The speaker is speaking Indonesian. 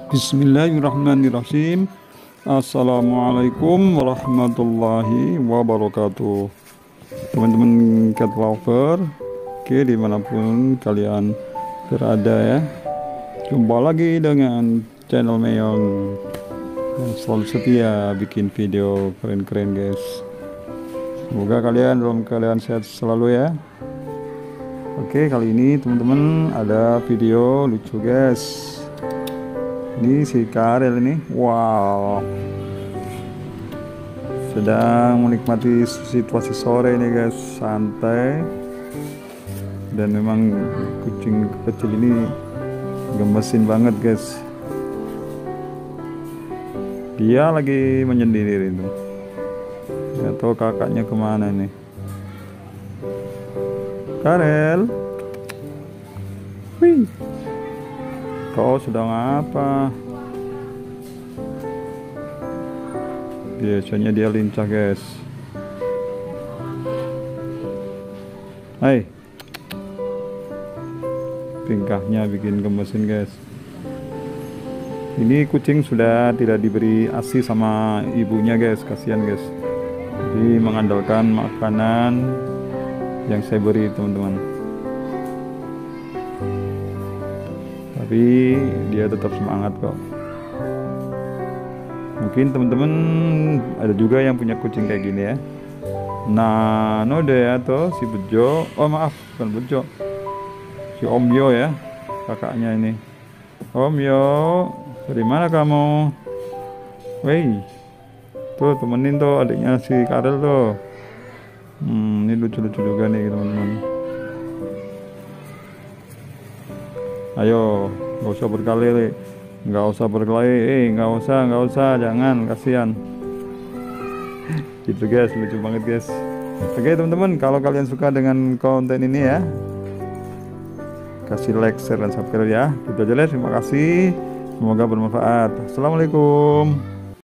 Bismillahirrahmanirrahim. Assalamualaikum warahmatullahi wabarakatuh. Teman-teman cat lover, oke, dimanapun kalian berada ya, jumpa lagi dengan channel Meong yang selalu setia bikin video keren-keren guys. Semoga kalian dalam keadaan sehat selalu ya. Oke, kali ini teman-teman ada video lucu guys. Ini si Karel ini, wow, sedang menikmati situasi sore ini guys, santai. Dan memang kucing kecil ini gemesin banget guys. Dia lagi menyendiri itu, nggak tahu kakaknya kemana nih. Karel, wih, kau sedang apa? Biasanya dia lincah guys. Hai, tingkahnya bikin gemesin guys. Ini kucing sudah tidak diberi ASI sama ibunya guys, kasihan guys. Jadi mengandalkan makanan yang saya beri teman-teman. Tapi dia tetap semangat kok. Mungkin teman-teman ada juga yang punya kucing kayak gini ya. Nah, no deh atau si Bejo, oh maaf, bukan Bejo, si Om Yo ya, kakaknya ini. Om Yo, dari mana kamu? Woi, tuh temenin tuh adiknya si Karel tuh. Ini lucu-lucu juga nih teman-teman. Ayo, nggak usah berkelahi, nggak usah, jangan, kasihan. Gitu guys, lucu banget guys. Oke teman-teman, kalau kalian suka dengan konten ini ya, kasih like, share, dan subscribe ya. Gitu aja deh, terima kasih, semoga bermanfaat. Assalamualaikum.